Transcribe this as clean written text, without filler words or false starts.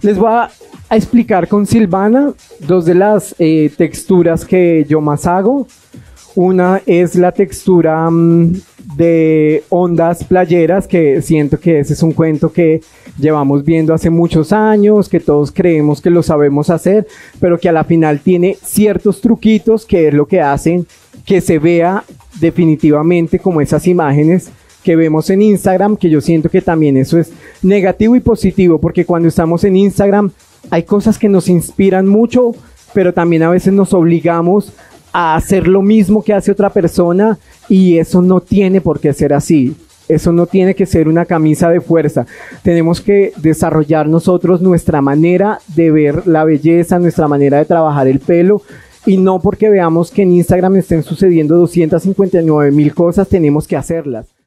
Les voy a explicar con Silvana dos de las texturas que yo más hago. Una es la textura de ondas playeras, que siento que ese es un cuento que llevamos viendo hace muchos años, que todos creemos que lo sabemos hacer, pero que a la final tiene ciertos truquitos que es lo que hacen que se vea definitivamente como esas imágenes que vemos en Instagram, que yo siento que también eso es negativo y positivo, porque cuando estamos en Instagram hay cosas que nos inspiran mucho, pero también a veces nos obligamos a hacer lo mismo que hace otra persona y eso no tiene por qué ser así. Eso no tiene que ser una camisa de fuerza. Tenemos que desarrollar nosotros nuestra manera de ver la belleza, nuestra manera de trabajar el pelo, y no porque veamos que en Instagram estén sucediendo 259,000 cosas, tenemos que hacerlas.